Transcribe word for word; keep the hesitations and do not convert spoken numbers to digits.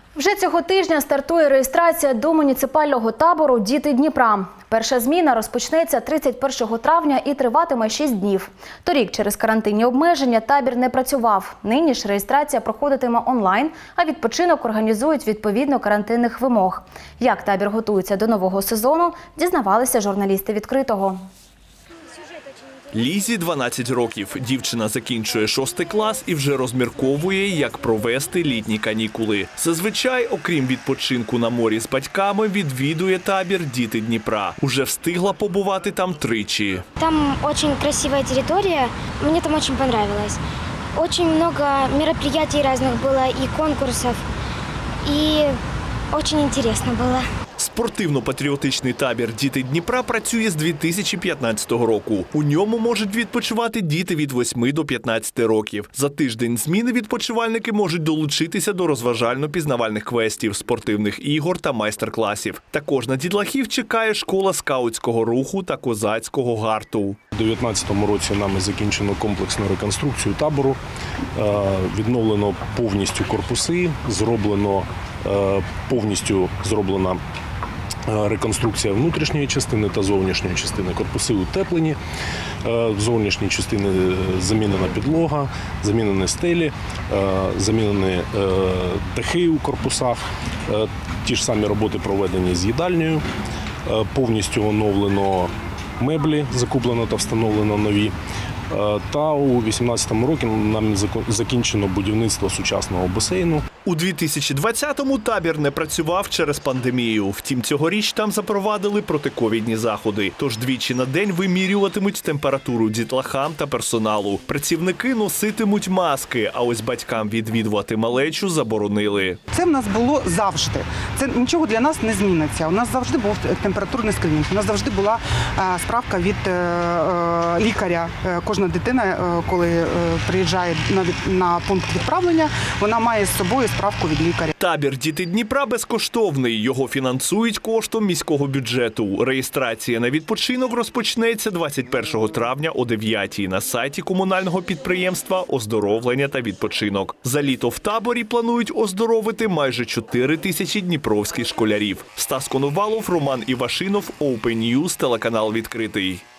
Вже цього тижня стартує реєстрація до муніципального табору «Діти Дніпра». Перша зміна розпочнеться тридцять першого травня і триватиме шість днів. Торік через карантинні обмеження табір не працював. Нині ж реєстрація проходитиме онлайн, а відпочинок організують відповідно карантинних вимог. Як табір готується до нового сезону, дізнавалися журналісти «Відкритого». Лізі дванадцять років. Дівчина закінчує шостий клас і вже розмірковує, як провести літні канікули. Зазвичай, окрім відпочинку на морі з батьками, відвідує табір «Діти Дніпра». Уже встигла побувати там тричі. Там дуже красива територія, мені там дуже понравилось. Дуже багато мероприятий різних було і конкурсів, і дуже цікаво було. Спортивно-патріотичний табір «Діти Дніпра» працює з дві тисячі п'ятнадцятого року. У ньому можуть відпочивати діти від восьми до п'ятнадцяти років. За тиждень зміни відпочивальники можуть долучитися до розважально-пізнавальних квестів, спортивних ігор та майстер-класів. Також на дітлахів чекає школа скаутського руху та козацького гарту. У дві тисячі дев'ятнадцятому році нами закінчено комплексну реконструкцію табору, відновлено повністю корпуси, зроблено повністю зроблена реконструкція внутрішньої частини та зовнішньої частини. Корпуси утеплені, в зовнішній частині замінена підлога, замінені стелі, замінені дахи у корпусах. Ті ж самі роботи проведені з їдальнею, повністю оновлено меблі, закуплено та встановлено нові. Та у дві тисячі вісімнадцятому році нам закінчено будівництво сучасного басейну. У дві тисячі двадцятому табір не працював через пандемію. Втім, цьогоріч там запровадили протиковідні заходи. Тож двічі на день вимірюватимуть температуру дітлахам та персоналу. Працівники носитимуть маски, а ось батькам відвідувати малечу заборонили. Це в нас було завжди. Це нічого для нас не зміниться. У нас завжди був температурний скринінг. У нас завжди була справка від лікаря. Кожна дитина, коли приїжджає на пункт відправлення, вона має з собою справку від лікаря. Табір «Діти Дніпра» безкоштовний. Його фінансують коштом міського бюджету. Реєстрація на відпочинок розпочнеться двадцять першого травня о дев'ятій на сайті комунального підприємства «Оздоровлення та відпочинок». За літо в таборі планують оздоровити майже чотири тисячі дніпровських школярів. Стас Коновалов, Роман Івашинов, Open News, телеканал «Відкритий».